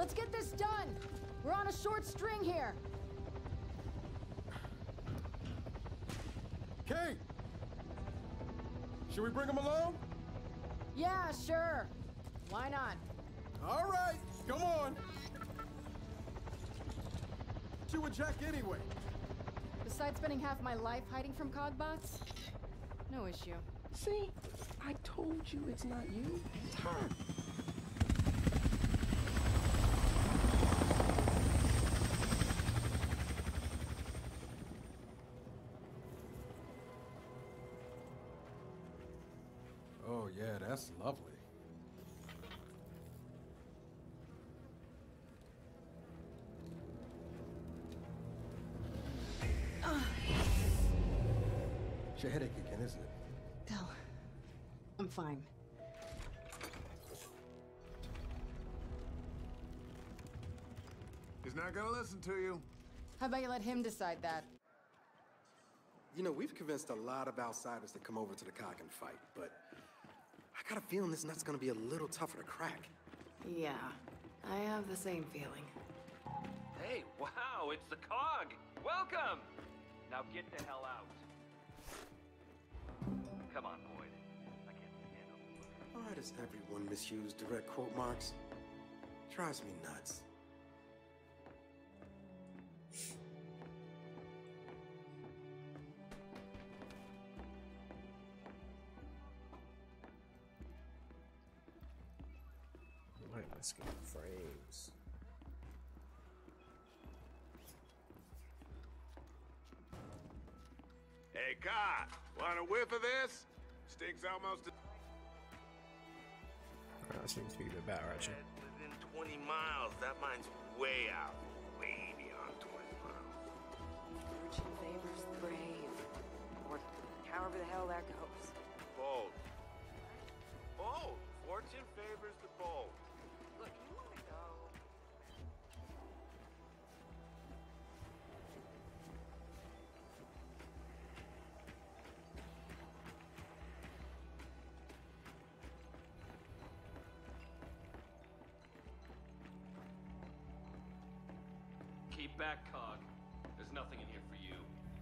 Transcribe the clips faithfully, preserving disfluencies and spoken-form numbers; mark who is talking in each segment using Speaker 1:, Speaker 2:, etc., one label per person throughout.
Speaker 1: Let's get this done! We're on a short string here!
Speaker 2: Kate! Should we bring him along?
Speaker 1: Yeah, sure. Why not?
Speaker 2: All right, come on. You with Jack anyway?
Speaker 1: Besides spending half my life hiding from Cogbots? No issue.
Speaker 3: See? I told you it's not you. It's her.
Speaker 2: Oh yeah, that's lovely. It's your headache again, isn't it?
Speaker 1: No. I'm fine.
Speaker 4: He's not gonna listen to you.
Speaker 1: How about you let him decide that?
Speaker 5: You know, we've convinced a lot of outsiders to come over to the Cog and fight, but I got a feeling this nut's gonna be a little tougher to crack.
Speaker 6: Yeah, I have the same feeling.
Speaker 7: Hey, wow, it's the Cog! Welcome! Now get the hell out. Come on, Boyd. I can't stand up.
Speaker 5: Why does everyone misuse direct quote marks? Drives me nuts.
Speaker 3: Right, let's get frames.
Speaker 4: Hey, Kai, want a whiff of this? Stinks almost.
Speaker 3: Alright, that seems to be a bit better, actually.
Speaker 8: Within twenty miles, that mine's way out. Way beyond twenty miles.
Speaker 6: Fortune favors the brave. Or however the hell that goes.
Speaker 8: Bold. Bold. Fortune favors the bold.
Speaker 6: Look, you want to go?
Speaker 7: Keep back, Cog. There's nothing in here for you.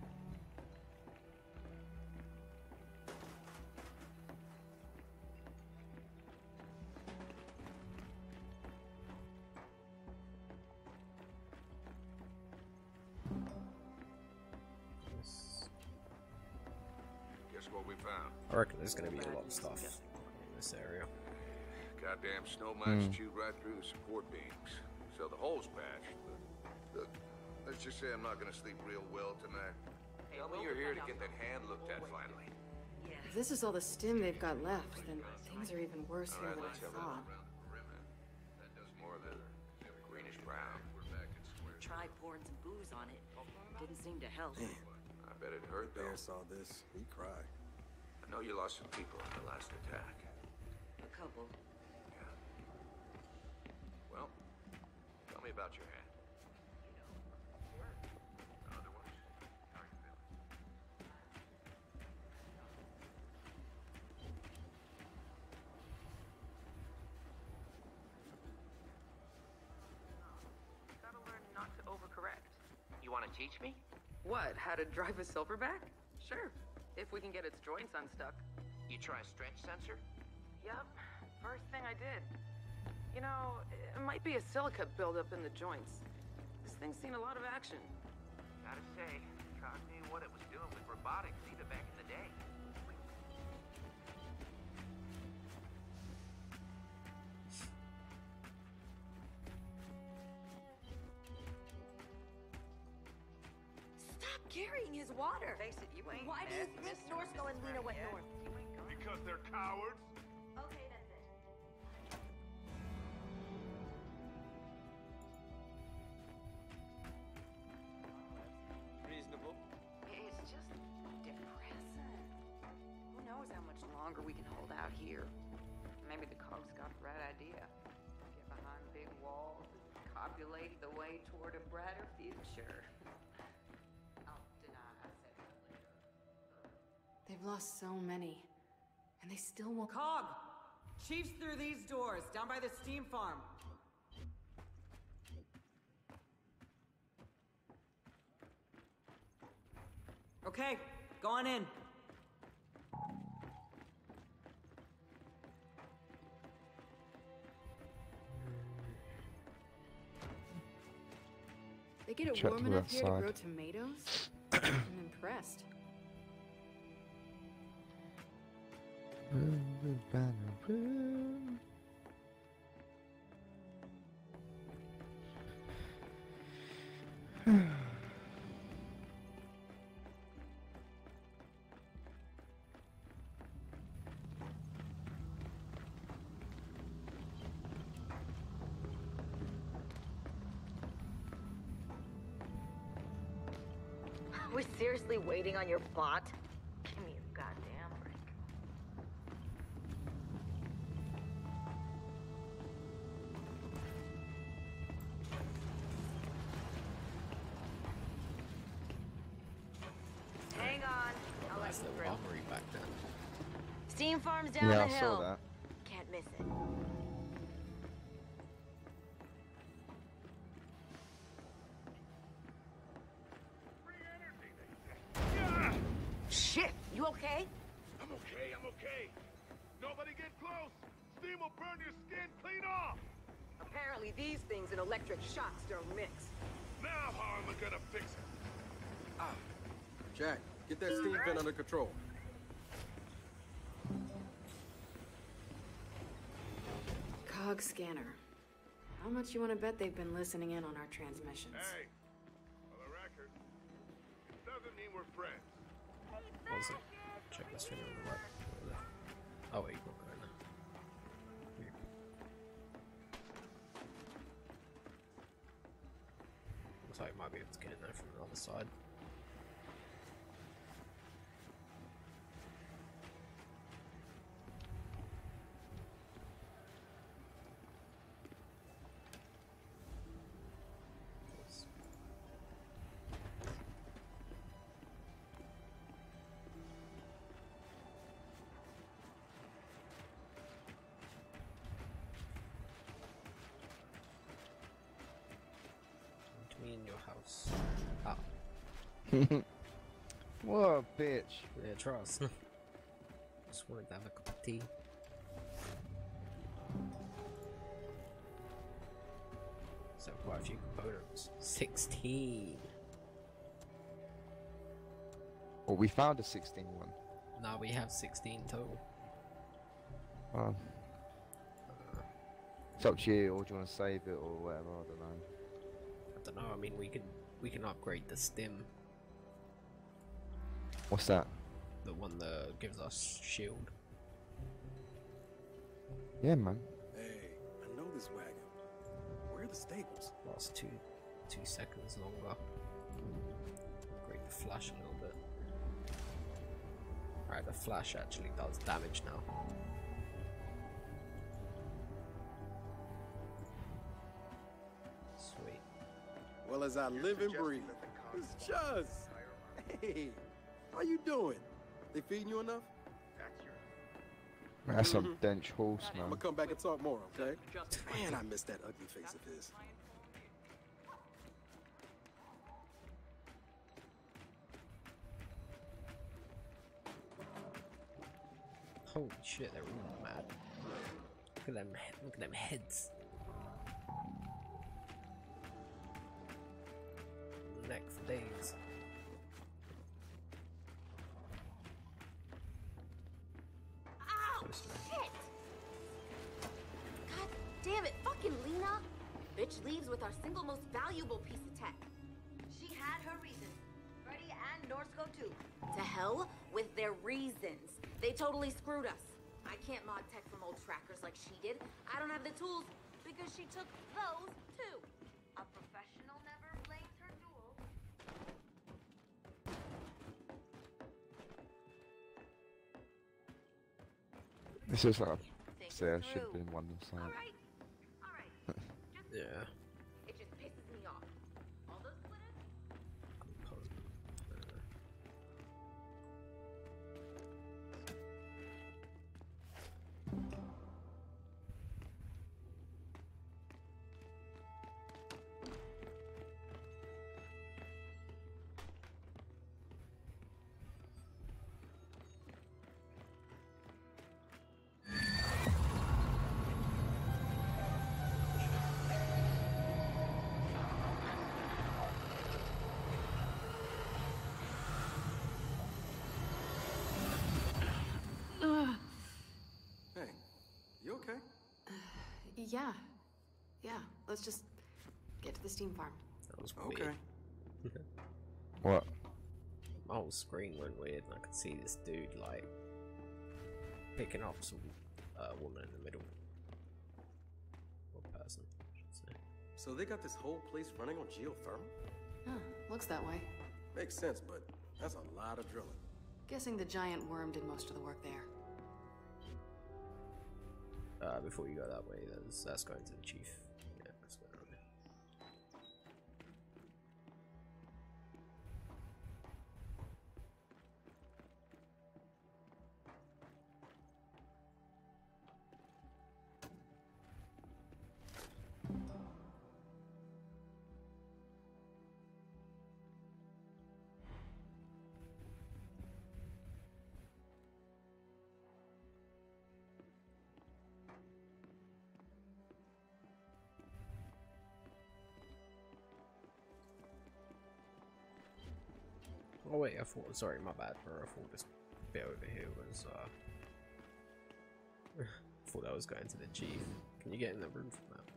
Speaker 4: Guess what we found?
Speaker 3: I reckon there's going to be a lot of stuff in this area.
Speaker 4: Goddamn snow mites chewed right through the support beams. So the hole's patched, but look, let's just say I'm not gonna sleep real well tonight. Tell me you're here to get that hand looked at finally.
Speaker 6: If this is all the stim they've got left, then things are even worse
Speaker 4: All
Speaker 6: here
Speaker 4: right,
Speaker 6: than I
Speaker 4: let's have a look
Speaker 6: thought.
Speaker 4: around the perimeter. That does more of the greenish brown. We're back in square.
Speaker 6: Tried pouring some booze on it. Didn't seem to help.
Speaker 5: Man,
Speaker 4: I bet it hurt though.
Speaker 5: Bear saw this, he'd cry.
Speaker 4: I know you lost some people in the last attack.
Speaker 6: A couple.
Speaker 4: Yeah. Well, tell me about your hand. Otherwise, how are you feeling?
Speaker 9: Gotta learn not to overcorrect.
Speaker 7: You want to teach me?
Speaker 9: What, how to drive a silverback? Sure, if we can get its joints unstuck.
Speaker 7: You try a stretch sensor?
Speaker 9: Yup, first thing I did. You know, it might be a silica buildup in the joints. This thing's seen a lot of action.
Speaker 7: Gotta say, God knew what it was doing with robotics even back in the day.
Speaker 10: Stop carrying his water.
Speaker 6: Face it, you ain't.
Speaker 10: Why do you think Norsko and Lena went north?
Speaker 4: Because they're cowards.
Speaker 10: Okay, that's it.
Speaker 8: Reasonable.
Speaker 6: It's just depressing. Who knows how much longer we can hold out here? Maybe the Cog's got the right idea. Get behind big walls and copulate the way toward a brighter future. I'll deny I said that later. They've lost so many, and they still won't.
Speaker 11: Cog! Chief's through these doors, down by the steam farm. Okay, go on in.
Speaker 1: They get it
Speaker 12: Check
Speaker 1: warm
Speaker 12: the
Speaker 1: enough here to
Speaker 12: outside.
Speaker 1: grow tomatoes? I'm impressed.
Speaker 10: We're seriously waiting on your bot? Give me a goddamn break. Hang on. I'll let
Speaker 3: Nice
Speaker 10: you
Speaker 3: little
Speaker 10: through.
Speaker 3: armory back then.
Speaker 10: Steam farms down
Speaker 12: Yeah,
Speaker 10: the
Speaker 12: I
Speaker 10: hill.
Speaker 12: saw that.
Speaker 10: Can't miss it. Shit! You okay?
Speaker 8: I'm okay, I'm okay. Nobody get close. Steam will burn your skin clean off.
Speaker 9: Apparently these things and electric shocks don't mix.
Speaker 8: Now how am I gonna fix it?
Speaker 5: Ah, Jack, get that steam vent under control.
Speaker 1: Cog scanner. How much you want to bet they've been listening in on our transmissions?
Speaker 8: Hey, for the record, it doesn't mean we're friends.
Speaker 3: What was it? Check this thing on the right. or the left. Oh wait, not going there. Weird. Looks like it might be able to get in there from the other side. Me in your house. Ah.
Speaker 12: What a bitch.
Speaker 3: Yeah, trust. Just wanted to have a cup of tea. So quite a few components. Sixteen.
Speaker 12: Well, we found a sixteen one.
Speaker 3: Now we have sixteen total.
Speaker 12: Well, it's up to you, or do you want to save it, or whatever, I don't know.
Speaker 3: I don't know, I mean we can we can upgrade the stim.
Speaker 12: What's that?
Speaker 3: The one that gives us shield.
Speaker 12: Yeah, man.
Speaker 5: Hey, I know this wagon. Where are the stables?
Speaker 3: Lasts two two seconds longer. Upgrade the flash a little bit. Alright, the flash actually does damage now. Sweet.
Speaker 5: Well, as I live and breathe. It's just. Hey, how you doing? They feeding you enough?
Speaker 12: That's some dench horse,
Speaker 5: I'm
Speaker 12: man.
Speaker 5: gonna come back and talk more, okay? Man, I miss that ugly face of his.
Speaker 3: Holy shit, they're all mad. Look at them, look at them heads. Neck for days.
Speaker 10: Ow! Shit! God damn it, fucking Lena! Bitch leaves with our single most valuable piece of tech. She had her reasons. Freddy and Norsco too. To hell with their reasons. They totally screwed us. I can't mod tech from old trackers like she did. I don't have the tools because she took those too. A professional never blames her tools.
Speaker 12: This is like a say I should have been one side.
Speaker 10: Alright, alright.
Speaker 3: Yeah.
Speaker 10: It just pisses me off. All those splitters?
Speaker 1: yeah. Yeah, let's just get to the steam farm.
Speaker 3: That was
Speaker 5: Okay.
Speaker 3: weird.
Speaker 12: What?
Speaker 3: My whole screen went weird, and I could see this dude like picking up some uh, woman in the middle. Or person, I should say.
Speaker 5: So they got this whole place running on geothermal?
Speaker 1: Huh, looks that way.
Speaker 5: Makes sense, but that's a lot of drilling.
Speaker 1: Guessing the giant worm did most of the work there.
Speaker 3: Uh, before you go that way, there's that's going to the chief. Yeah, that's going on there. Oh wait, I thought, sorry, my bad, bro. I thought this bit over here was, uh... I thought that was going to the chief. Can you get in the room from that?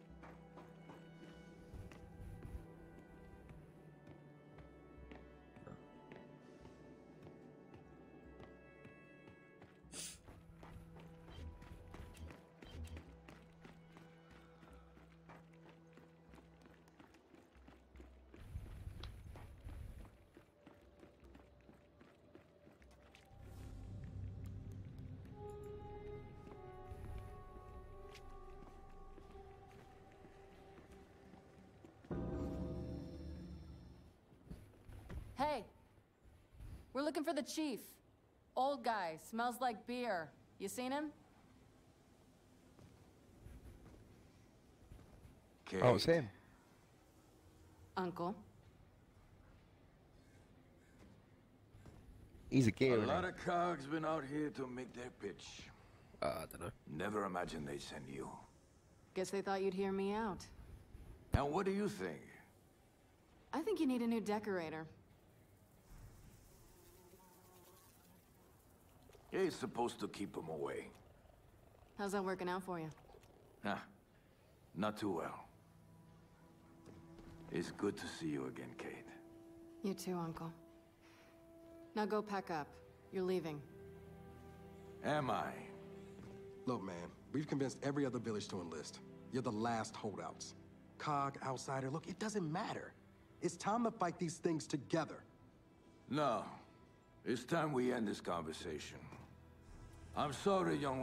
Speaker 11: Hey, we're looking for the chief. Old guy, smells like beer. You seen him?
Speaker 12: Kate. Oh, it's him.
Speaker 1: Uncle.
Speaker 12: He's a gear.
Speaker 13: A lot of cogs been out here to make their pitch.
Speaker 3: Uh, I don't know.
Speaker 13: Never imagined they'd send you.
Speaker 1: Guess they thought you'd hear me out.
Speaker 13: And what do you think?
Speaker 1: I think you need a new decorator.
Speaker 13: You're supposed to keep them away.
Speaker 1: How's that working out for you?
Speaker 13: Huh. Not too well. It's good to see you again, Kate.
Speaker 1: You too, Uncle. Now go pack up. You're leaving.
Speaker 13: Am I?
Speaker 5: Look, man, we've convinced every other village to enlist. You're the last holdouts. Cog, outsider, look, it doesn't matter. It's time to fight these things together.
Speaker 13: No. It's time we end this conversation. I'm sorry, young...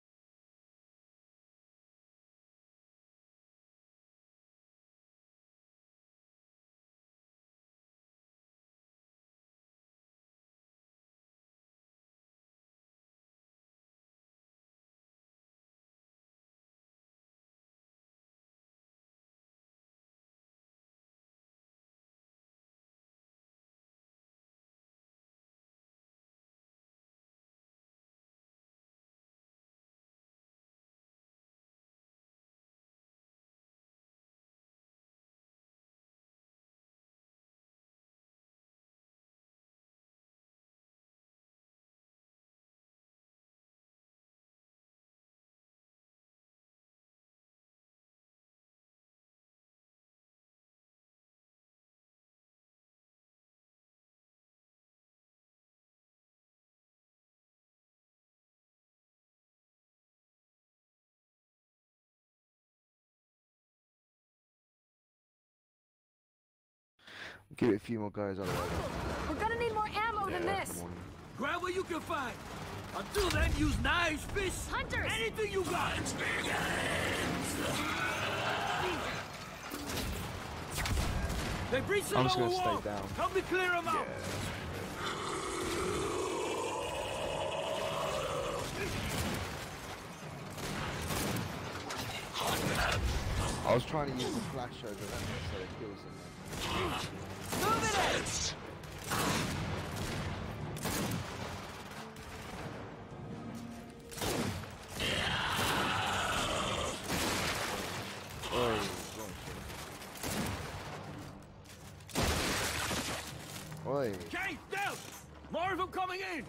Speaker 12: Give it a few more guys otherwise.
Speaker 11: We're gonna need more ammo
Speaker 12: Yeah,
Speaker 11: than this.
Speaker 12: come on.
Speaker 14: Grab what you can find. Until then, use knives, fists,
Speaker 11: Hunters!
Speaker 14: anything you got. They breached
Speaker 12: I'm
Speaker 14: the
Speaker 12: just
Speaker 14: lower
Speaker 12: gonna stay
Speaker 14: wall.
Speaker 12: down.
Speaker 14: Help me clear them out.
Speaker 12: I was trying to use the flash over them so it kills them.
Speaker 14: Move it in.
Speaker 12: Oh, Oi.
Speaker 14: Kate, down! More of them coming in!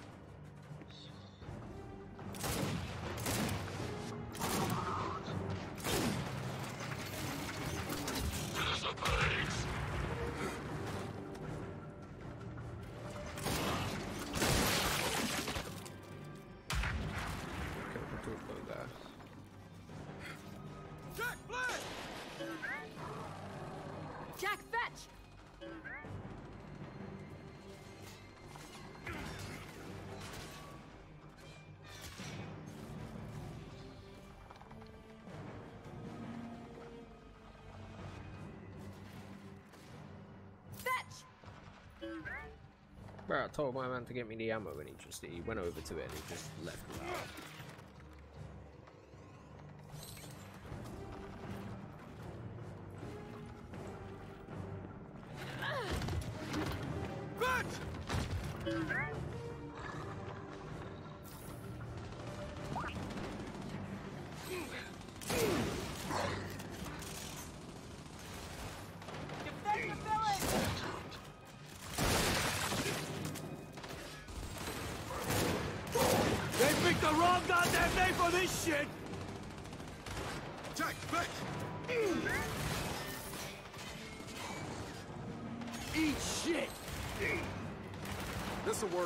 Speaker 3: Bro, I told my man to get me the ammo and he just he went over to it and he just left without.
Speaker 14: Shit!
Speaker 2: Jack, back!
Speaker 14: Eat shit!
Speaker 2: This'll work.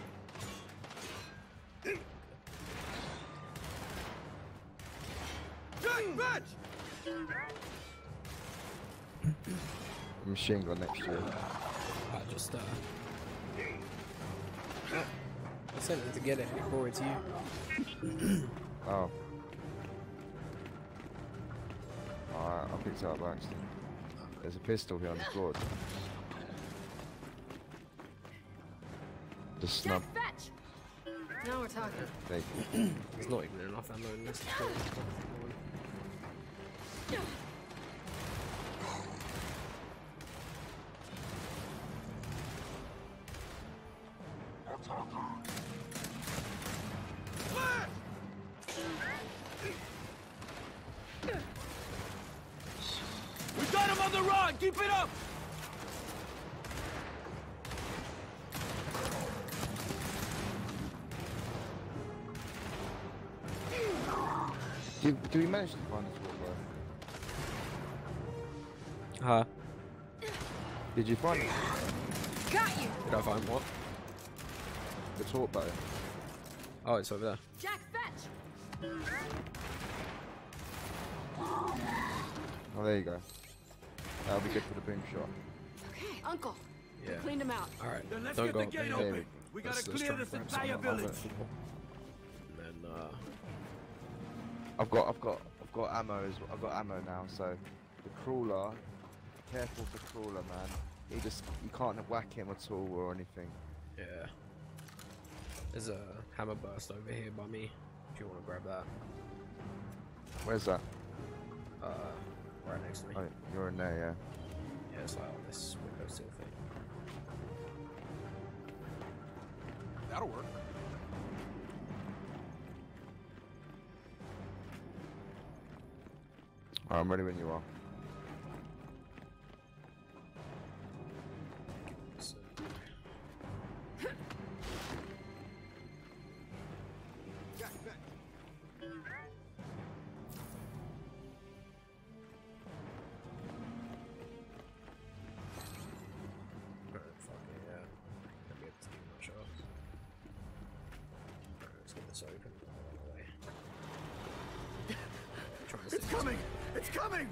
Speaker 2: Jack, back!
Speaker 12: Machine gun next to you.
Speaker 3: I just uh I sent him to get it and he brought it to you.
Speaker 12: Oh. Alright, I picked it up by accident. There's a pistol here on the floor. The snub.
Speaker 1: Now we're talking.
Speaker 12: Thank you.
Speaker 3: There's not even enough ammo in this.
Speaker 14: We got him on the run! Keep it up!
Speaker 12: Did, did we manage to find this water?
Speaker 3: Huh?
Speaker 12: Did you find it?
Speaker 1: Got you!
Speaker 3: Did I find what?
Speaker 12: The torque button.
Speaker 3: Oh, it's over there.
Speaker 1: Jack, fetch!
Speaker 12: Oh, there you go. That'll be good for the boom shot.
Speaker 1: Okay, Uncle.
Speaker 3: Yeah.
Speaker 1: We cleaned him out.
Speaker 3: Alright,
Speaker 14: Then let's
Speaker 3: don't
Speaker 14: get
Speaker 3: go
Speaker 14: the
Speaker 3: up
Speaker 14: gate
Speaker 3: there.
Speaker 14: open. We gotta
Speaker 3: Let's- let's
Speaker 14: clear
Speaker 3: try and
Speaker 14: this
Speaker 3: grab some
Speaker 14: entire
Speaker 3: of that
Speaker 14: village.
Speaker 3: floor. And then, uh...
Speaker 12: I've got, I've got, I've got ammo. As, I've got ammo now. So the crawler. Careful with the crawler, man. He just, you can't whack him at all or anything.
Speaker 3: Yeah. There's a hammer burst over here by me. If you want to grab that.
Speaker 12: Where's that?
Speaker 3: Uh, right next to me.
Speaker 12: Oh, you're in there, yeah.
Speaker 3: Yeah, it's like on this windowsill thing.
Speaker 2: That'll work.
Speaker 12: Alright, I'm ready when you are.
Speaker 3: So,
Speaker 2: Jack, back.
Speaker 3: alright, fuck it, yeah. Can't be able to do much of. Alright, let's get this open. Out of the way. Try and
Speaker 14: It's
Speaker 3: stay-
Speaker 14: coming! It's coming!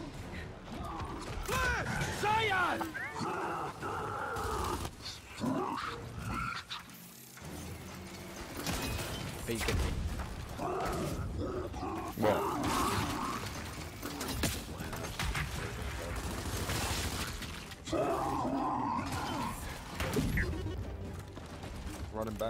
Speaker 14: Zion!
Speaker 3: Beacon.
Speaker 12: What? Running back.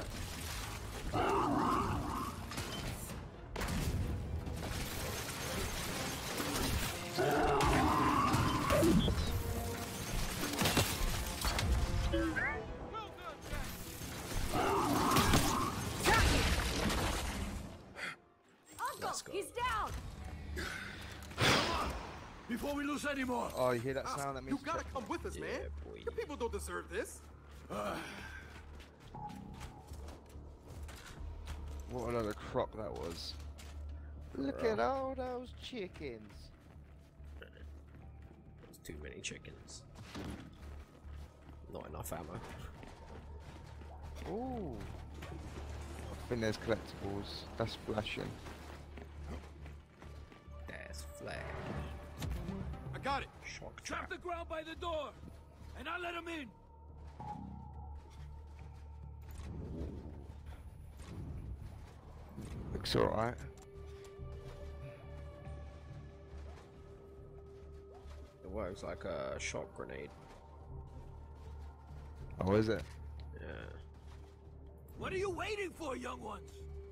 Speaker 1: Uncle, he's down!
Speaker 14: Before we lose any more!
Speaker 12: Oh, you hear that
Speaker 2: Us,
Speaker 12: sound? That
Speaker 2: you
Speaker 12: means
Speaker 2: gotta
Speaker 12: check-
Speaker 2: come with us, man.
Speaker 3: Yeah, boy.
Speaker 2: You people don't deserve this.
Speaker 12: What a load of crock that was. Look
Speaker 3: Bro.
Speaker 12: at all those chickens.
Speaker 3: There's too many chickens. Not enough ammo.
Speaker 12: Ooh. I think there's collectibles. That's flashing.
Speaker 3: That's flash.
Speaker 2: I got it.
Speaker 3: Shock
Speaker 14: Trap
Speaker 3: trap.
Speaker 14: the ground by the door! And I'll let him in!
Speaker 12: Looks alright.
Speaker 3: It works like a shock grenade.
Speaker 12: Oh, is it?
Speaker 3: Yeah.
Speaker 14: What are you waiting for, young ones?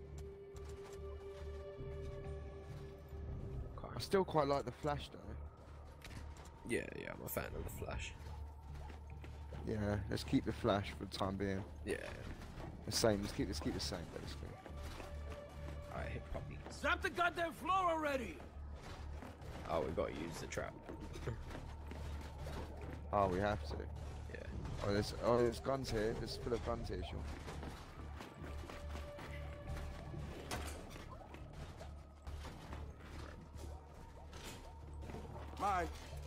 Speaker 12: I still quite like the Flash though.
Speaker 3: Yeah, yeah, I'm a fan of the Flash.
Speaker 12: Yeah, let's keep the Flash for the time being.
Speaker 3: Yeah.
Speaker 12: The same. Let's keep. Let's keep the same basically.
Speaker 3: Alright, hit puppies.
Speaker 14: Zap the goddamn floor already!
Speaker 3: Oh, we gotta use the trap.
Speaker 12: Oh, we have to.
Speaker 3: Yeah.
Speaker 12: Oh, there's oh, there's guns here. There's full of guns here, Sean.
Speaker 2: Mine.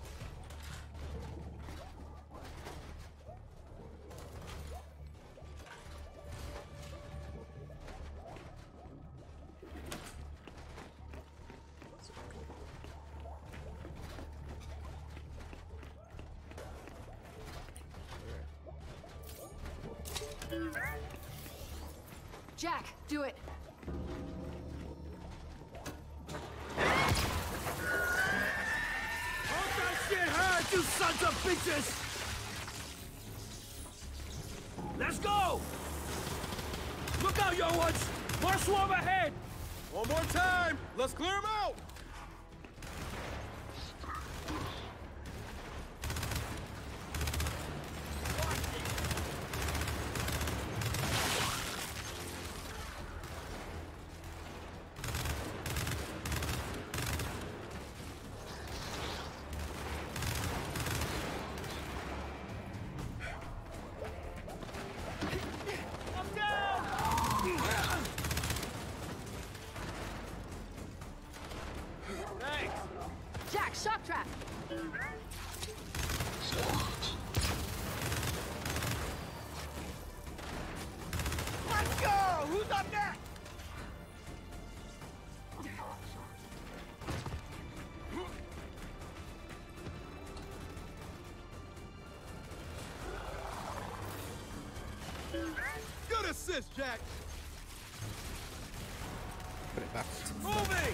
Speaker 11: Jack, do it.
Speaker 14: Hold that shit hard, you sons of bitches! Let's go! Look out, young ones! More swarm ahead!
Speaker 2: One more time! Let's clear them out!
Speaker 11: Jack, shock trap.
Speaker 14: Let's go! Who's up next?
Speaker 2: Good assist, Jack!
Speaker 3: Put it back.
Speaker 14: Moving!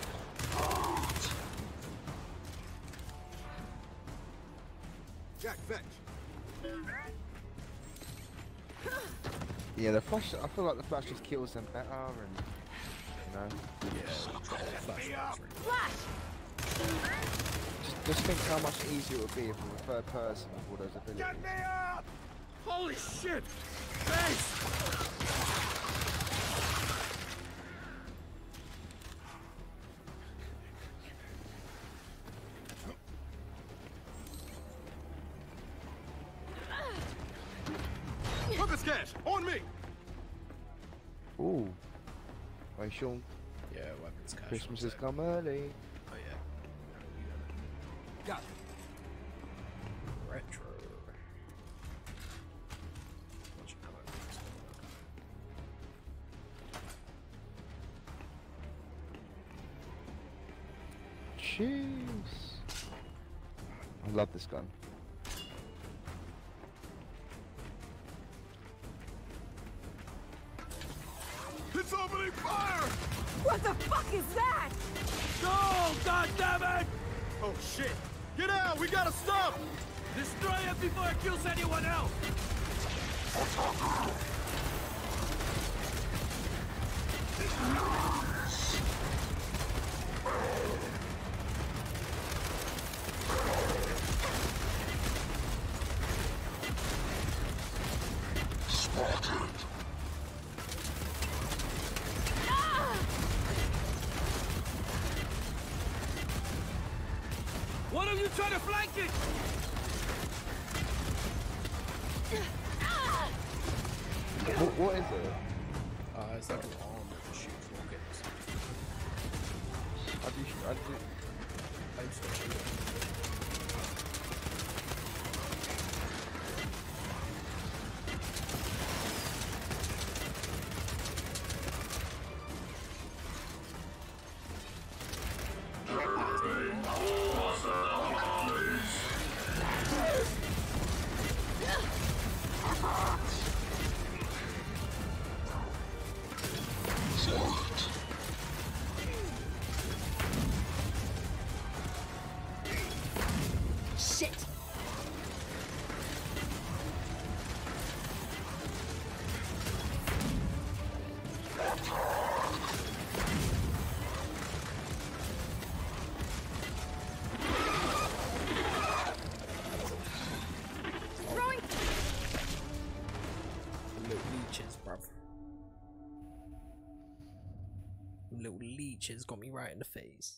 Speaker 2: Jack, fetch.
Speaker 12: Yeah, the Flash. I feel like the Flash just kills them better, and you know.
Speaker 3: Yeah.
Speaker 11: Flash!
Speaker 12: Just, just think how much easier it would be if we were third person with all those abilities.
Speaker 14: Get me up! Holy shit! Thanks!
Speaker 2: Locust cash, on me!
Speaker 12: Ooh. Hey, Sean.
Speaker 3: Yeah, weapons cash.
Speaker 12: Christmas has come early.
Speaker 3: Oh yeah.
Speaker 2: Got it.
Speaker 3: Retro. Bunch of ammo.
Speaker 12: Jeez. I love this gun.
Speaker 2: It's opening fire!
Speaker 11: What the fuck is that?
Speaker 14: Go! God damn it!
Speaker 2: Oh shit! Get out! We gotta stop!
Speaker 14: Destroy it before it kills anyone else! One of you try to flank it!
Speaker 12: What, what is it?
Speaker 3: Uh, it's like an arm that shoots rockets.
Speaker 12: How do you sh how do you...
Speaker 3: I used to shoot it. Little leeches got me right in the face.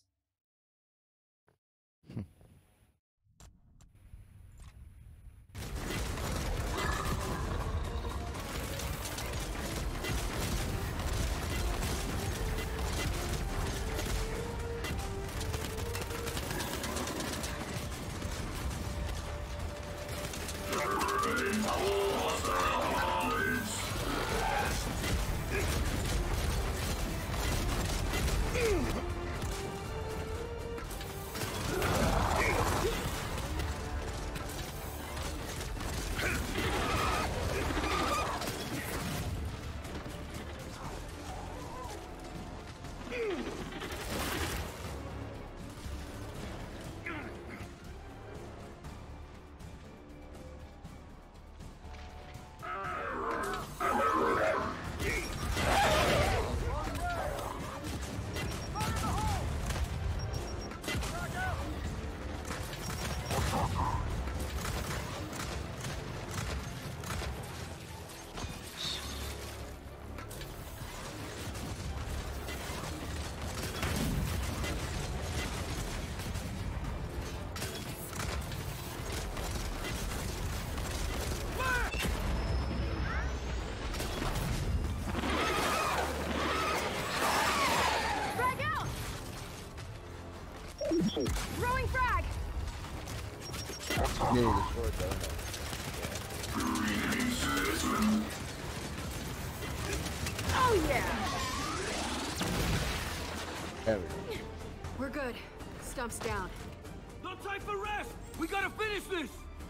Speaker 9: Throwing frag!
Speaker 12: Nearly destroyed that.
Speaker 9: Oh yeah!
Speaker 12: There we go.
Speaker 1: We're good. Stump's down.
Speaker 14: No time for rest! We gotta finish this!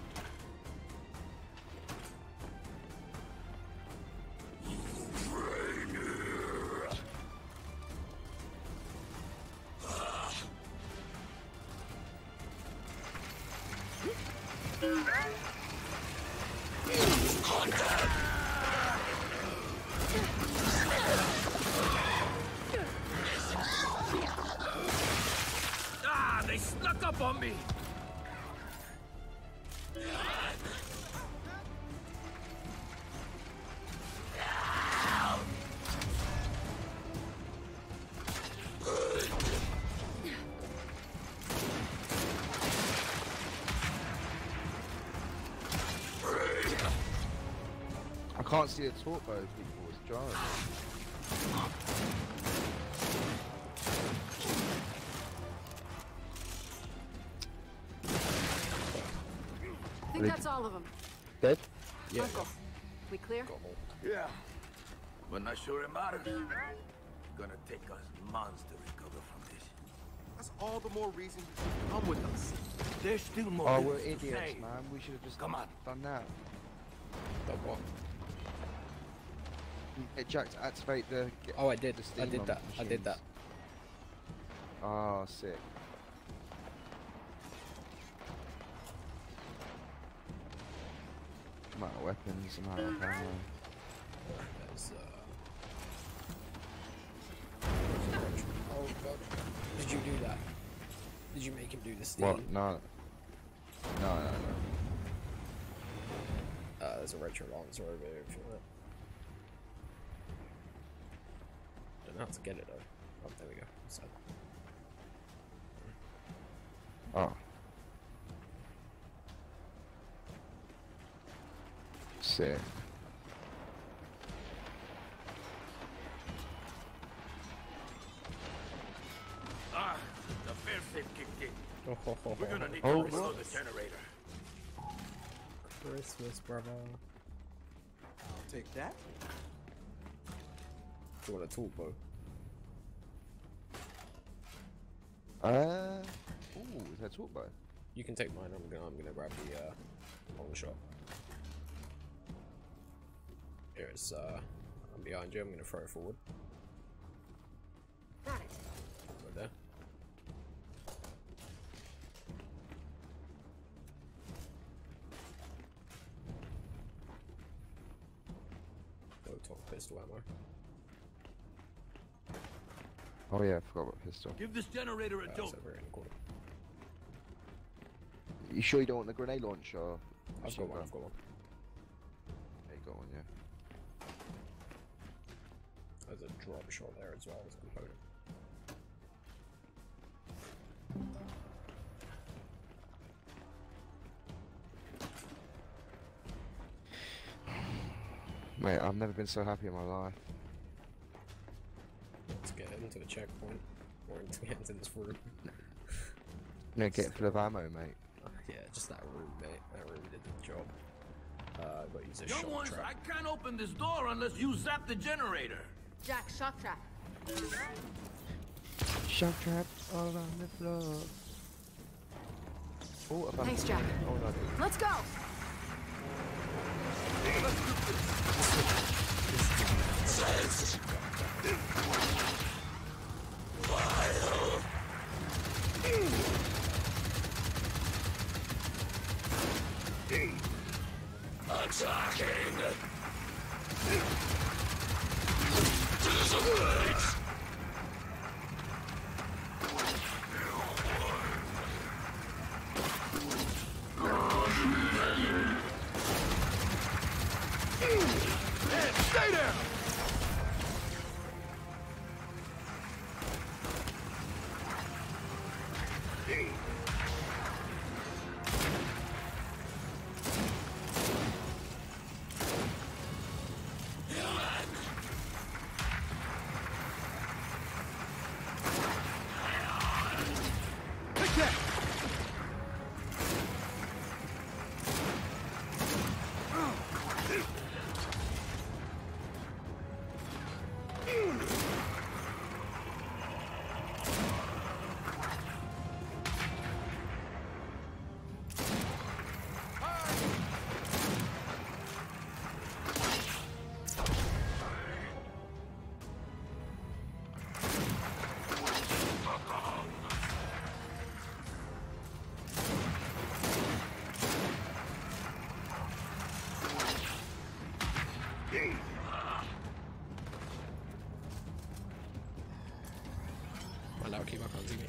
Speaker 14: Ah, they snuck up on me!
Speaker 12: I can't see a torp bow, people. It's jarring.
Speaker 1: I think that's all of them.
Speaker 12: Dead?
Speaker 3: Yeah.
Speaker 1: Uncle, we clear?
Speaker 13: Yeah. But not sure it matters. Gonna take us months to recover from this.
Speaker 2: That's all the more reason you should come with us.
Speaker 13: There's still more
Speaker 12: Oh, we're
Speaker 13: business to
Speaker 12: idiots,
Speaker 13: say.
Speaker 12: man. We should have just
Speaker 13: Come on.
Speaker 12: done that.
Speaker 3: Done what?
Speaker 12: Get Jack to activate the.
Speaker 3: Oh, I did.
Speaker 12: the
Speaker 3: I
Speaker 12: steam
Speaker 3: did
Speaker 12: on
Speaker 3: that. I did that.
Speaker 12: machines. Oh, sick. Amount of weapons, amount of ammo.
Speaker 3: There's, uh... Oh god. Did you do that? Did you make him do the steam?
Speaker 12: What? No. No, no, no.
Speaker 3: Uh, there's a retro Lancer over here if you want it. Don't know how to get it though. Oh, there we go. So.
Speaker 12: Oh. Sick.
Speaker 13: Ah, the fair safe kicked in.
Speaker 3: Oh, ho, ho,
Speaker 13: We're
Speaker 3: ho,
Speaker 13: gonna need
Speaker 12: oh,
Speaker 13: to reload
Speaker 12: what?
Speaker 13: the generator.
Speaker 3: Christmas, brother.
Speaker 2: I'll take that.
Speaker 3: Do you want a tool bow?
Speaker 12: Uh. Ooh, is that torp bow?
Speaker 3: You can take mine. I'm gonna. I'm gonna grab the uh, Longshot. Here it's. Uh, I'm behind you. I'm gonna throw it forward.
Speaker 1: Got it.
Speaker 3: Right there. Boltok pistol ammo.
Speaker 12: Oh yeah, I forgot about pistol.
Speaker 14: Give this generator a
Speaker 3: Uh,
Speaker 14: jolt.
Speaker 3: it's over here in the corner.
Speaker 12: You sure you don't want the grenade launcher?
Speaker 3: I've got one. I've got one.
Speaker 12: There you go one, yeah.
Speaker 3: There's a drop shot there as well as a component.
Speaker 12: Mate, I've never been so happy in my life.
Speaker 3: Let's get into the checkpoint. Or to get into this room.
Speaker 12: I'm gonna get full of ammo, mate.
Speaker 3: Uh, yeah, just that room, mate. That room did the job. Uh, gotta use a
Speaker 13: Young
Speaker 3: shock
Speaker 13: ones,
Speaker 3: trap.
Speaker 13: I can't open this door unless you zap the generator.
Speaker 11: Jack, shock trap.
Speaker 12: Shock trap all around the floor. Oh, about
Speaker 1: Thanks, Jack.
Speaker 12: Hold on.
Speaker 1: Let's go.
Speaker 14: Attacking!
Speaker 2: Stay there!
Speaker 3: Allow Keable, I can't see me.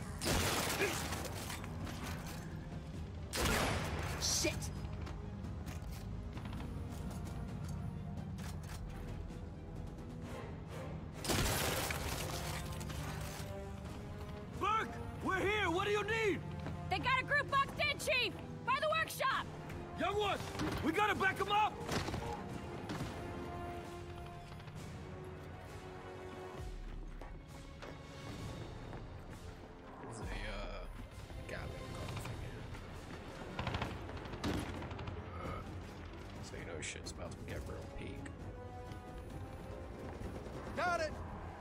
Speaker 11: Shit!
Speaker 14: Burke! We're here! What do you need?
Speaker 11: They got a group boxed in, Chief! By the workshop!
Speaker 14: Young ones, we gotta back them up!
Speaker 3: There's a, uh, gallon card thing here. So you know shit's about to get real peak.
Speaker 2: Got it!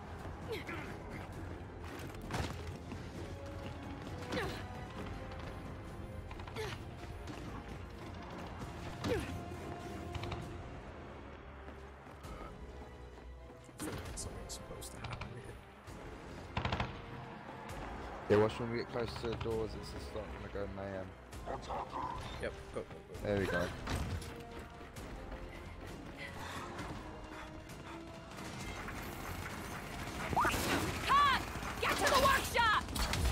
Speaker 3: Something's supposed to happen here.
Speaker 12: Yeah, watch when we get close to the doors, it's just starting to go mayhem.
Speaker 3: Yep, go, go, go.
Speaker 12: There we go.
Speaker 11: Cog! Get to the workshop!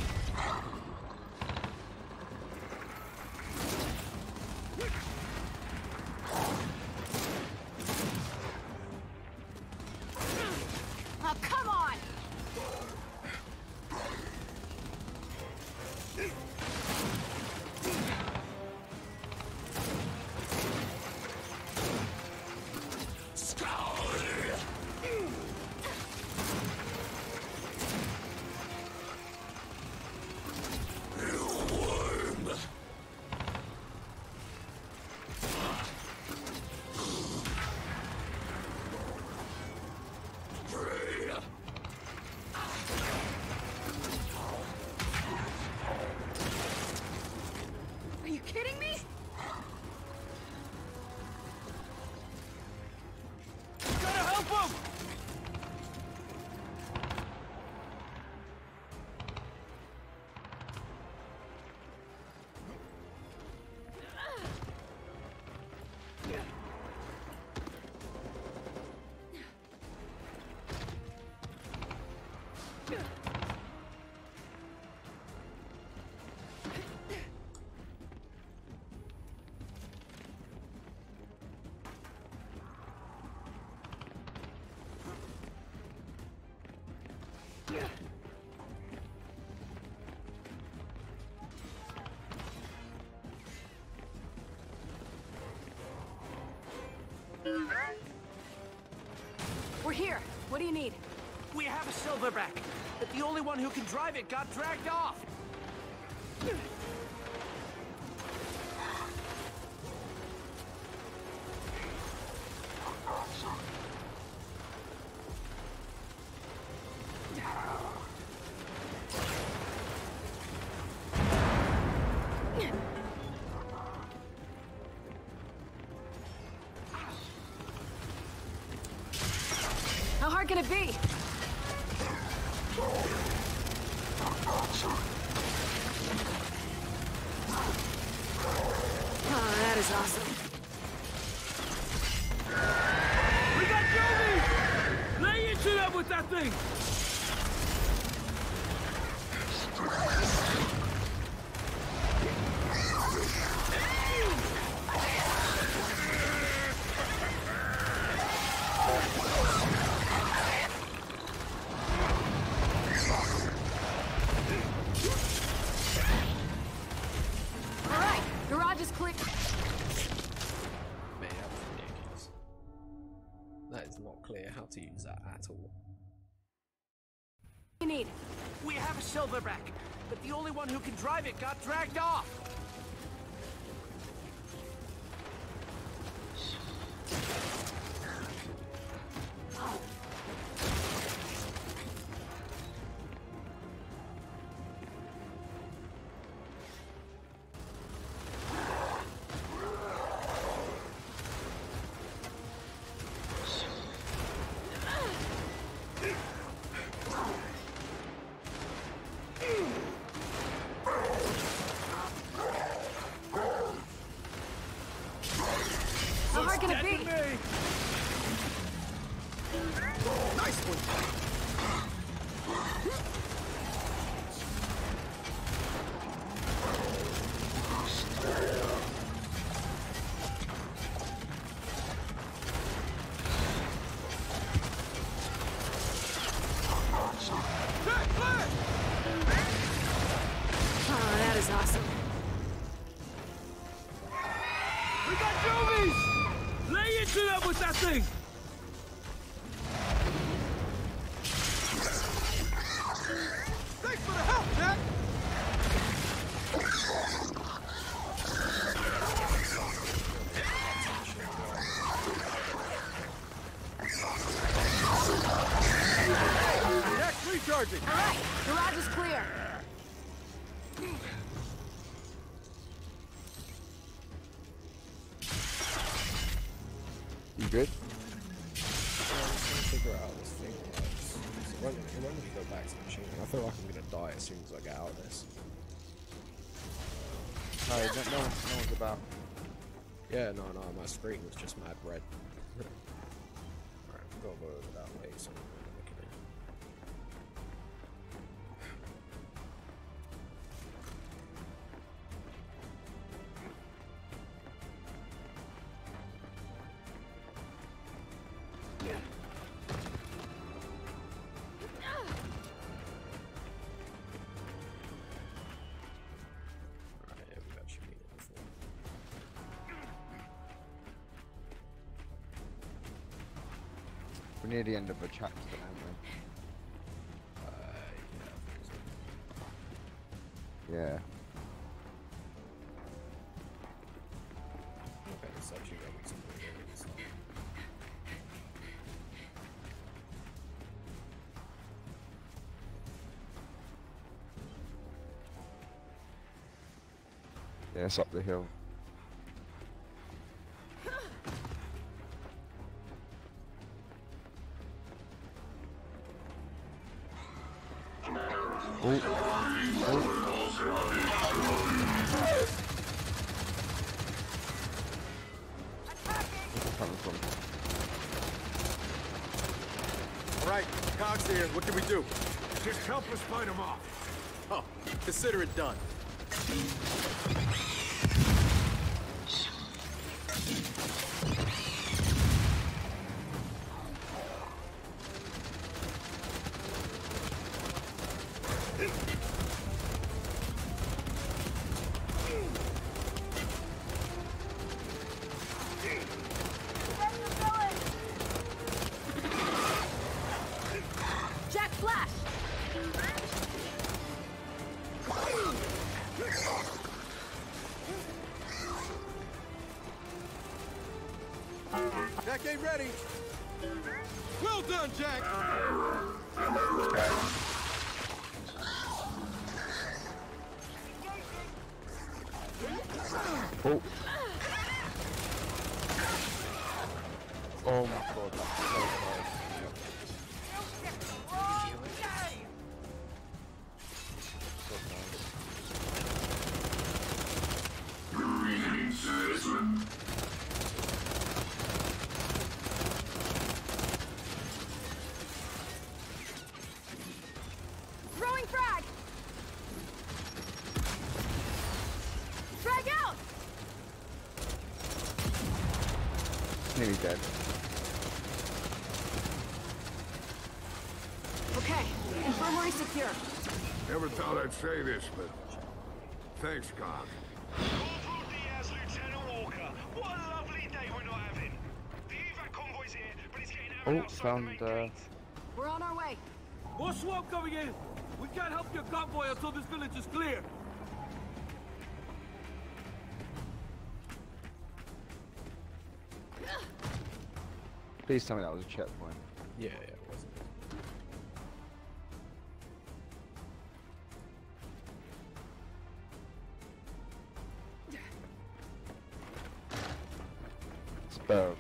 Speaker 11: Oh, come on! Are you kidding me?
Speaker 14: Gotta help them!
Speaker 9: We're here. What do you need?
Speaker 14: We have a silverback, but the only one who can drive it got dragged off.
Speaker 9: How hard can it be? Oh, that is awesome.
Speaker 14: We got Jovi! Lay into them with that thing!
Speaker 3: To use that at all.
Speaker 9: You need.
Speaker 14: We have a silverback, but the only one who can drive it got dragged off. Thing.
Speaker 2: Thanks for the help, Jack! Jack's recharging!
Speaker 9: Alright, garage is clear.
Speaker 12: You good?
Speaker 3: Figure out this thing works. So when, when we go back to the machine, I feel like I'm gonna die as soon as I get out of this.
Speaker 12: No, no, no, one's, no one's about.
Speaker 3: Yeah, no, no, my screen was just mad red. Alright, we've got to go over that way, so I'm gonna look at it.
Speaker 12: We're near the end of a chapter, aren't we?
Speaker 3: Uh,
Speaker 12: yeah. Yeah.
Speaker 3: Okay, so actually got me some really stuff.
Speaker 12: Yeah, it's up the hill. Oh. Oh.
Speaker 2: All right, Cog's here. What can we do?
Speaker 14: Just help us fight him off.
Speaker 2: Oh, consider it done. ready. Well done, Jack.
Speaker 12: Oh. Oh my god, that's so close. So close.
Speaker 11: Throwing frag! Frag out!
Speaker 12: Nearly dead.
Speaker 1: Okay, infirmary secure.
Speaker 4: Never thought I'd say this, but thanks, Cock.
Speaker 12: Oh, found, uh...
Speaker 1: We're on our way.
Speaker 14: More swarm coming in! We can't help your convoy until this village is clear!
Speaker 12: Please tell me that was a checkpoint.
Speaker 3: Yeah, yeah, it wasn't.
Speaker 12: It's bearable.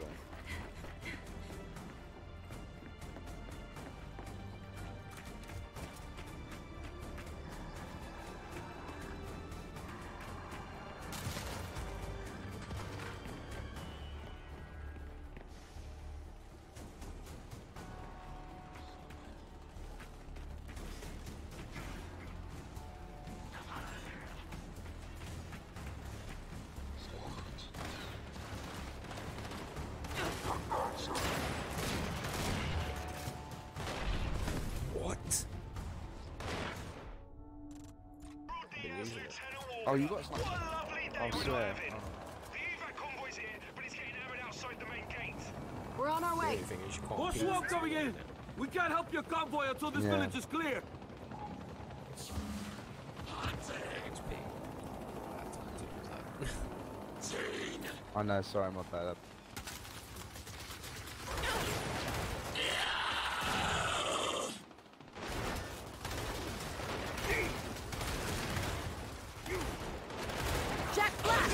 Speaker 3: What?
Speaker 12: Oh, you got something? I swear. Oh.
Speaker 1: We're on our way.
Speaker 14: More swarm coming in! We can't help your convoy until this
Speaker 12: Yeah.
Speaker 14: village is clear!
Speaker 12: I know, sorry, my bad.
Speaker 11: Jack Black!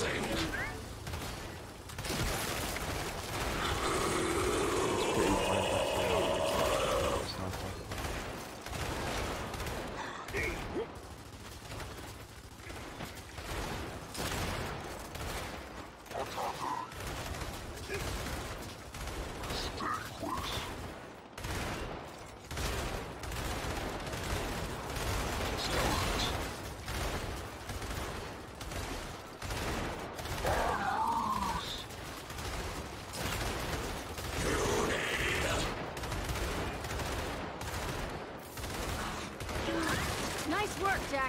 Speaker 1: Nice work, Jack.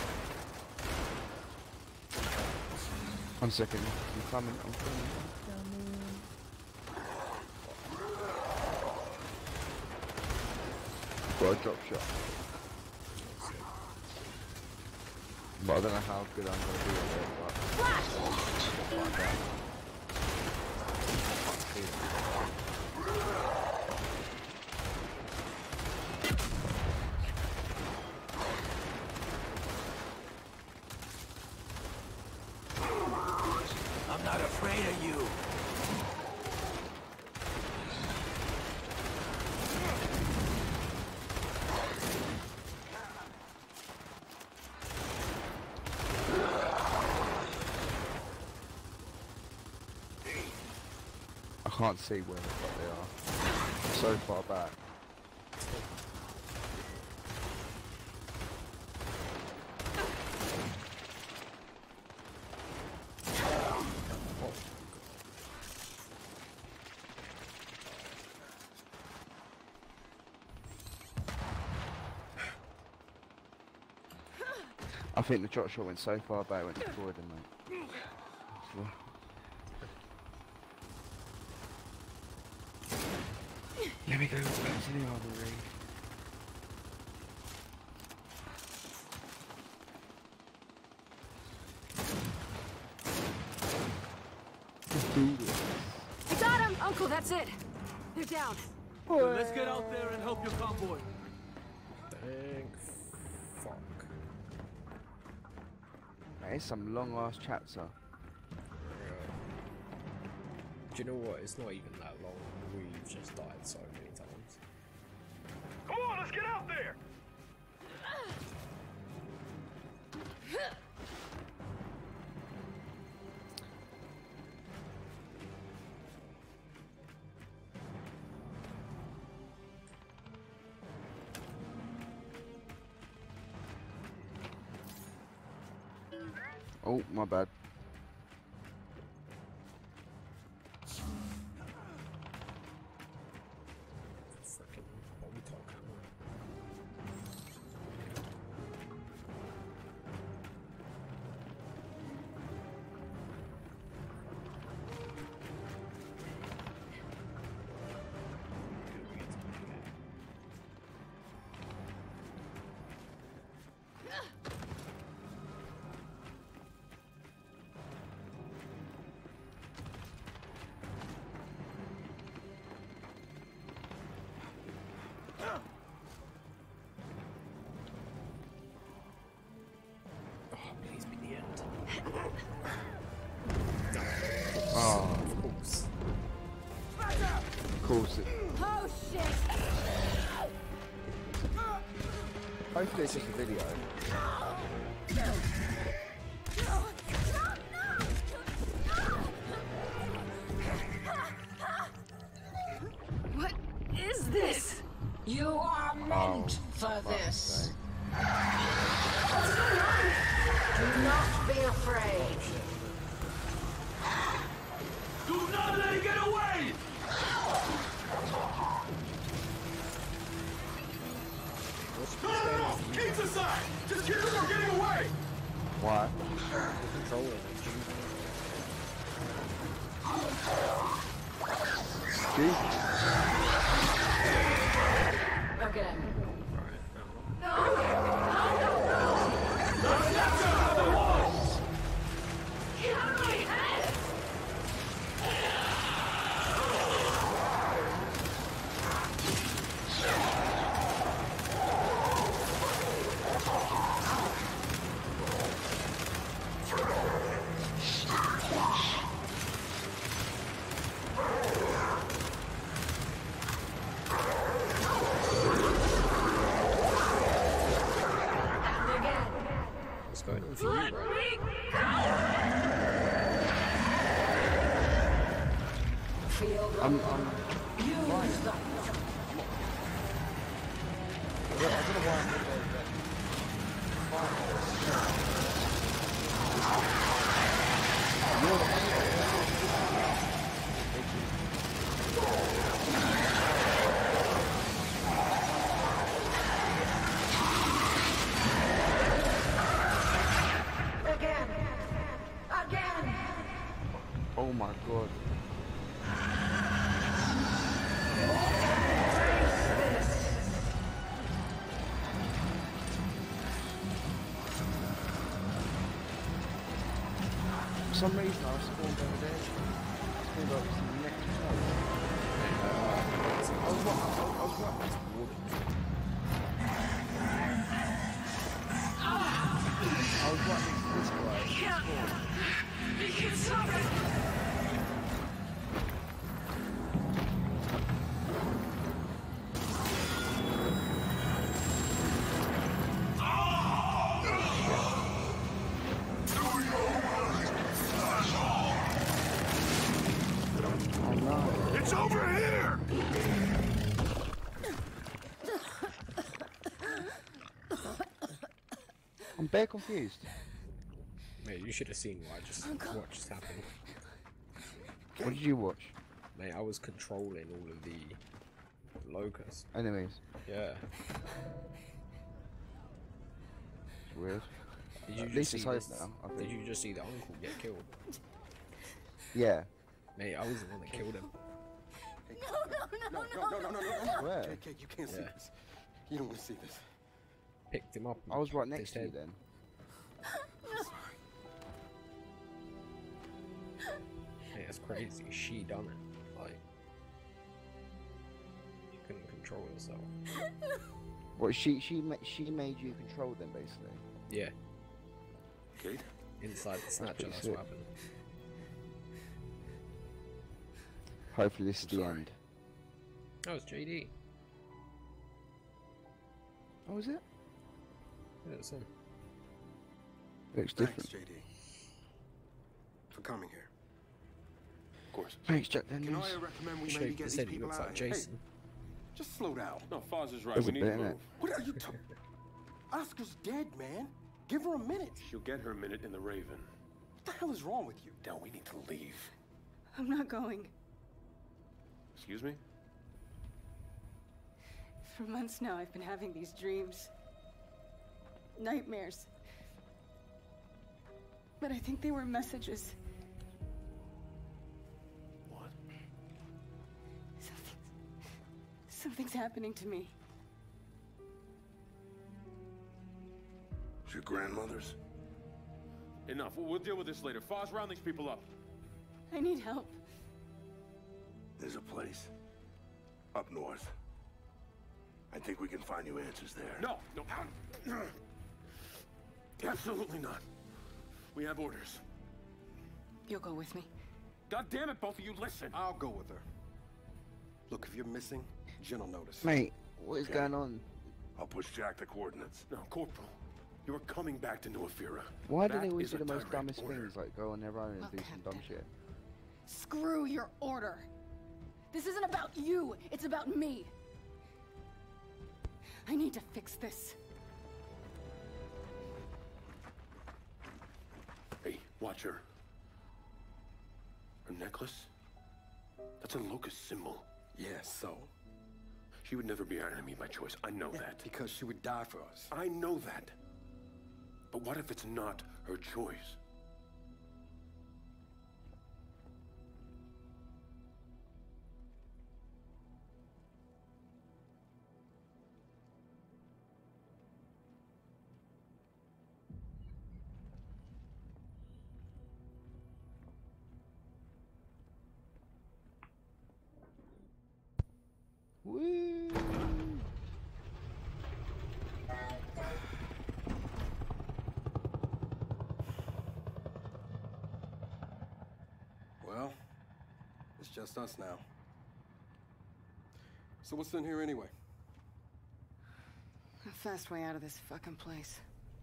Speaker 12: One second. I'm coming, I'm coming. Got a drop shot. But I don't know how good I'm going to be with it, but...
Speaker 11: Flash!
Speaker 12: We'll find out.
Speaker 14: I'm not afraid of you!
Speaker 12: I can't see where the fuck they are. So far back. I think the drop shot went so far back, it went to Croydon, mate. Let me go back to the armory.
Speaker 1: I got him, Uncle
Speaker 9: Cool, that's it. They're down.
Speaker 14: Then let's get out there and help your convoy.
Speaker 3: Thank fuck.
Speaker 12: That is some long ass chapter.
Speaker 3: Yeah. Do you know what? It's not even that long. We've just died so many times.
Speaker 2: Come on, let's get out there!
Speaker 12: Oh, my bad.
Speaker 3: Freaking Boltok.
Speaker 12: Oh.
Speaker 3: Of course.
Speaker 12: Of course it.
Speaker 11: Oh shit!
Speaker 12: Hopefully it's just a video.
Speaker 9: What is this?
Speaker 15: You are meant
Speaker 12: Oh,
Speaker 15: for this.
Speaker 12: sake.
Speaker 15: What's going on? Do not be afraid.
Speaker 14: Do not let it get away!
Speaker 2: No, no, no! Keep aside! Just keep them from getting away!
Speaker 12: Why?
Speaker 3: Control it.
Speaker 15: Again.
Speaker 3: What's going on for you, bro?
Speaker 12: I'm, I'm fine. I don't, I don't know why I'm not there yet. You know the
Speaker 15: Again. Again.
Speaker 12: Oh my god. For some reason I was spawned over there. Spawned over to the next one. I was right, I was right next to the water. I was right next to this guy.
Speaker 15: You can stop it.
Speaker 2: It's over here!
Speaker 12: I'm bare confused.
Speaker 3: Mate, you should have seen what I just watched happen.
Speaker 12: What did you watch?
Speaker 3: Mate, I was controlling all of the Locust.
Speaker 12: Enemies.
Speaker 3: Yeah.
Speaker 12: It's weird.
Speaker 3: Did you
Speaker 12: At
Speaker 3: just
Speaker 12: least
Speaker 3: see
Speaker 12: it's hope
Speaker 3: this?
Speaker 12: now, I
Speaker 3: Did
Speaker 12: think.
Speaker 3: you just see the uncle get killed?
Speaker 12: Yeah.
Speaker 3: Mate, I was the one that killed him.
Speaker 5: No, no, no, no, no, no.
Speaker 12: Where?
Speaker 5: Okay, okay, you can't see
Speaker 3: Yeah.
Speaker 5: this. You don't want to see this.
Speaker 3: Picked him up. and
Speaker 12: I was right
Speaker 3: chopped
Speaker 12: next
Speaker 3: his
Speaker 12: to you
Speaker 3: head.
Speaker 12: then.
Speaker 3: Mate, that's crazy. She done it. Like, control yourself.
Speaker 12: What she she ma she made you control them basically.
Speaker 3: Yeah.
Speaker 13: Kate?
Speaker 3: Inside the snatcher,
Speaker 12: pretty
Speaker 3: that's
Speaker 12: sick.
Speaker 3: what happened.
Speaker 12: Hopefully this is the end.
Speaker 3: Oh, it's J D.
Speaker 12: Oh, is it?
Speaker 3: Yeah, it's him.
Speaker 12: Looks
Speaker 5: Thanks,
Speaker 12: different.
Speaker 5: J D, for coming here.
Speaker 13: Of course.
Speaker 12: Thanks, Jack
Speaker 5: Can
Speaker 12: Daniels.
Speaker 5: I recommend we
Speaker 3: Shape
Speaker 5: maybe get
Speaker 3: his
Speaker 5: these
Speaker 3: head, he
Speaker 5: people
Speaker 3: looks
Speaker 5: out
Speaker 3: like
Speaker 5: of here?
Speaker 3: Jason.
Speaker 5: Hey, just slow down.
Speaker 13: No, Foz is right.
Speaker 12: There's
Speaker 13: We
Speaker 12: a
Speaker 13: need
Speaker 12: bit
Speaker 13: to
Speaker 12: in
Speaker 13: move.
Speaker 12: it.
Speaker 5: What are you talking? Oscar's dead, man. Give her a minute.
Speaker 13: She'll get her minute in the Raven.
Speaker 5: What the hell is wrong with you?
Speaker 13: Now we need to leave.
Speaker 11: I'm not going.
Speaker 13: Excuse me?
Speaker 11: For months now, I've been having these dreams. Nightmares. But I think they were messages.
Speaker 13: What?
Speaker 11: Something's... Something's happening to me.
Speaker 13: It's your grandmother's? Enough. We'll, we'll deal with this later. Foz, round these people up.
Speaker 11: I need help.
Speaker 13: There's a place up north. I think we can find you answers there. No, no. Absolutely not. We have orders.
Speaker 11: You'll go with me.
Speaker 13: God damn it, both of you, listen.
Speaker 5: I'll go with her. Look, if you're missing, Jen will notice.
Speaker 12: Mate, what is
Speaker 13: Okay.
Speaker 12: going on?
Speaker 13: I'll push Jack the coordinates. No, Corporal. You're coming back to New Afira.
Speaker 12: Why do
Speaker 13: That
Speaker 12: they always
Speaker 13: is
Speaker 12: do
Speaker 13: a
Speaker 12: the most
Speaker 13: direct
Speaker 12: dumbest
Speaker 13: order.
Speaker 12: things, like go on their own and
Speaker 11: Well,
Speaker 12: do some dumb
Speaker 11: Captain.
Speaker 12: shit?
Speaker 11: Screw your order. This isn't about you. It's about me. I need to fix this.
Speaker 13: Hey, watch her. Her necklace? That's a Locust symbol.
Speaker 5: Yeah, so?
Speaker 13: She would never be our enemy by choice. I know that.
Speaker 5: Because she would die for us.
Speaker 13: I know that. But what if it's not her choice?
Speaker 12: Woo!
Speaker 5: Well, it's just us now. So what's in here anyway?
Speaker 11: A fast way out of this fucking place.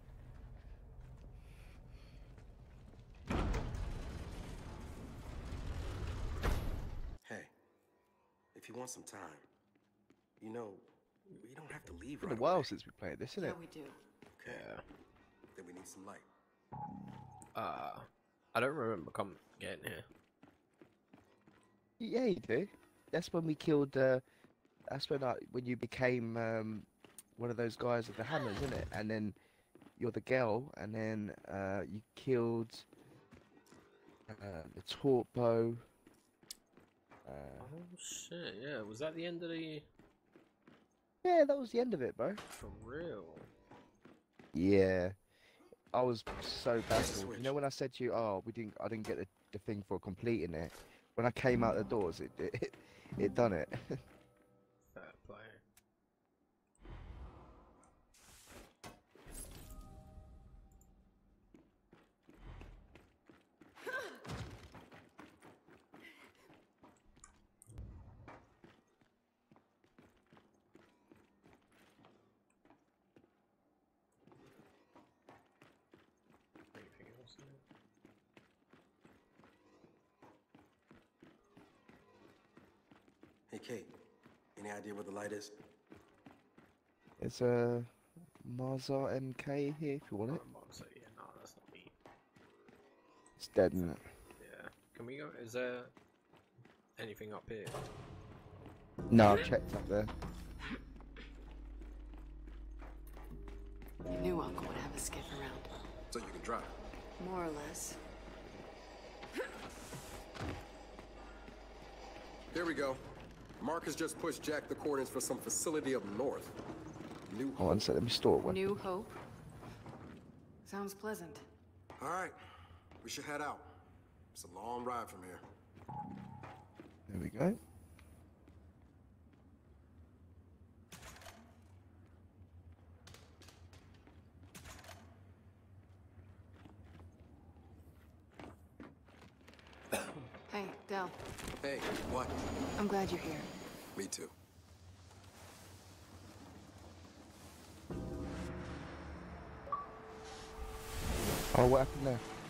Speaker 5: Hey, if you want some time, you know, we don't have to leave
Speaker 12: It's been
Speaker 5: right
Speaker 12: a while
Speaker 5: away.
Speaker 12: since we played this, isn't
Speaker 1: Yeah,
Speaker 12: it?
Speaker 1: we do.
Speaker 5: Okay.
Speaker 3: Yeah.
Speaker 5: Then we need some light.
Speaker 3: Uh, I don't remember come getting here.
Speaker 12: Yeah, you do. That's when we killed. Uh, that's when I, when you became um, one of those guys with the hammers, isn't it? And then you're the girl, and then uh, you killed uh, the torpo. Uh,
Speaker 3: Oh shit! Yeah, was that the end of the?
Speaker 12: yeah, that was the end of it, bro.
Speaker 3: For real?
Speaker 12: Yeah, I was so baffled. You know when I said to you, "Oh, we didn't. I didn't get the, the thing for completing it." When I came out the doors, it it, it done it.
Speaker 3: Fair play. Anything else in there?
Speaker 5: Hey, Kate, any idea where the light is?
Speaker 12: It's a Mazar M K here if you want it.
Speaker 3: Oh, so yeah, no, that's not me.
Speaker 12: It's dead, isn't it?
Speaker 3: Yeah. Can we go? Is there anything up here?
Speaker 12: No, I've checked up there.
Speaker 1: I knew Uncle would have a skiff around.
Speaker 5: So you can drive.
Speaker 1: More or less.
Speaker 5: Here we go. Mark has just pushed Jack the coordinates for some facility up north. New
Speaker 12: Oh, one sec, let me store one.
Speaker 1: New Hope. Sounds pleasant.
Speaker 5: All right, we should head out. It's a long ride from here.
Speaker 12: There we go.
Speaker 1: Hey, Del.
Speaker 5: Hey, what?
Speaker 1: I'm glad you're here.
Speaker 5: Me too.
Speaker 12: Oh, what happened there?